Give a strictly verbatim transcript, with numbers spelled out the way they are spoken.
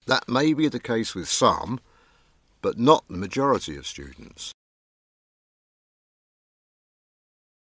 That may be the case with some, but not the majority of students.